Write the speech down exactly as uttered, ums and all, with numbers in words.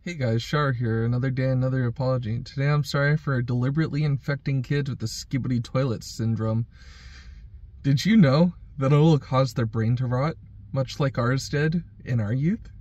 Hey guys, Shar here, another day, another apology. Today I'm sorry for deliberately infecting kids with the skibidi toilet syndrome. Did you know that it will cause their brain to rot, much like ours did in our youth?